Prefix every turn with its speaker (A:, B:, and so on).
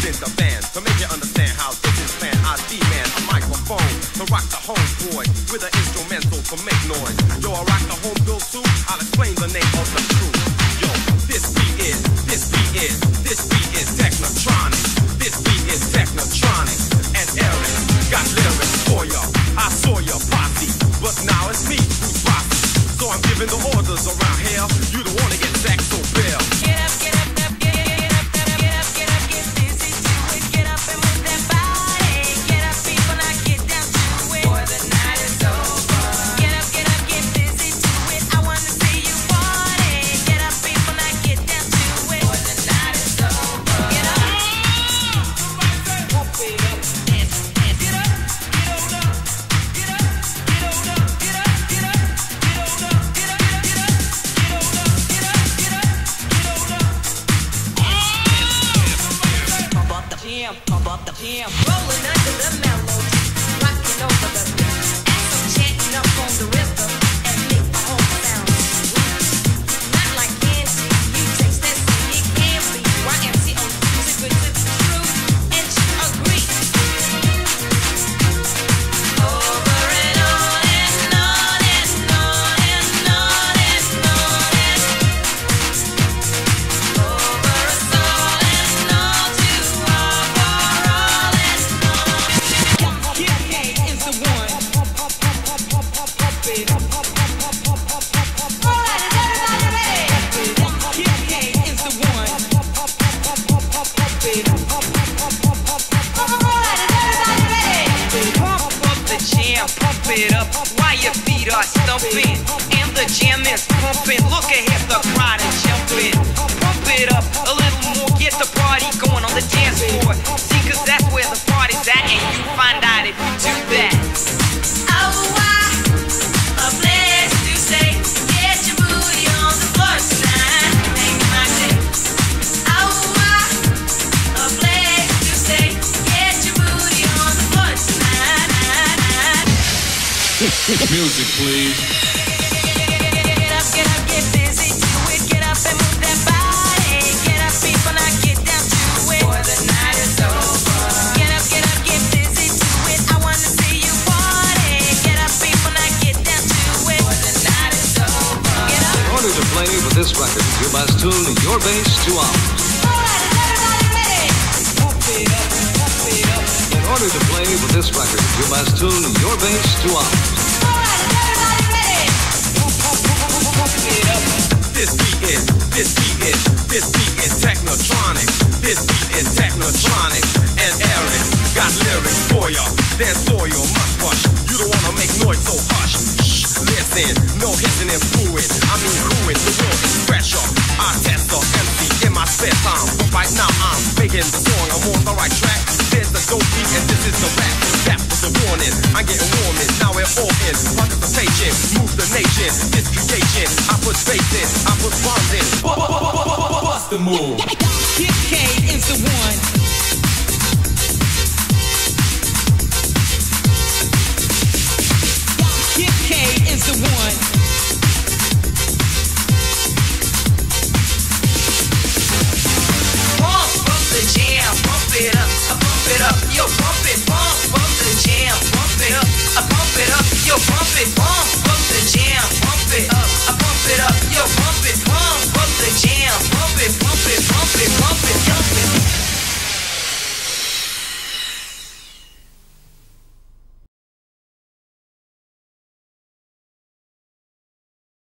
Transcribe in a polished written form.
A: in the band to make you understand how this is planned. I demand a microphone to rock the homeboy with an instrumental to make noise. Yo, I rock the home bill too. I'll explain the name of the crew. Yo, this beat is Technotronic. This beat is Technotronic. And Eric got lyrics for ya. I saw ya posse, but now it's me who's posse. So I'm giving the orders around here. You don't wanna get sacked, so bail.
B: Get up, get up, get up, get up, get up, get up, get busy to it. Get up and move that body. Get up, people, now get down to it. Boy, the night is over. Get up, get busy to it. I wanna see you party. Get up, people, now get down to it. Boy, the night is over. Get up. Pump it up. Dance, dance. Get up, get on up. Get up, get on up. Get up, get up, get on up. Get up, get up, get on up. Get up, get up, get on up. Pump up the jam, pump up the jam. Rolling under the melody, rocking over the beat. So chanting up on the rhythm and make the whole sound sweet. Not like candy, you taste that see it can be. YMC on music with the truth, and you agree. Over and on and on and on and on and on over us all and all to our all and on. Kid K is the one. Pump it up. All right, is everybody ready? Kid K is the one. Pump it up. All right, is everybody ready? Pump up the jam, pump it up while your feet are stumping and the jam is pumping. Look ahead, the crowd is jumping. Pump it up a little more, get the party going on the dance floor. See, 'cause that's where the party's at, and you find out if you do that. Oh, a place to stay. Get your booty on the floor tonight. Make my day. Oh, a place to stay. Get your booty on the floor tonight.
C: Music, please.
B: Get up, get busy to it. Get up and move that body. Get up, people, now get down to it. Boy, the night is over. Get up, get busy to it. I wanna see you party. Get up, people, now get down to it. Boy, the night is over. Get up.
D: In order to play with this record, you must tune your bass to ours.
B: All right, is everybody ready? Pump it up, pump it up.
D: In order to play with this record, you must tune your bass to ours.
B: All right, is everybody ready? Pump it up.
A: This beat is Technotronic. This beat is Technotronic. And Eric got lyrics for ya. Then soil must rush. You don't wanna make noise, so hush. Shh, listen, no hissing and fluid. I mean crewing, the world is pressure. I test the MC in my spare time. But right now I'm making the song, I'm on the right track. There's the dope beat and this is the rap. That was the warning, I'm getting warming. Now we're all in, participation, move the nation. This creation, I put space in, I put bombs in. What's the move?
B: Kid K is the one. Kid K is the one. Pump up the jam, pump it up, yo pump it, pump up the jam, pump it up, yo pump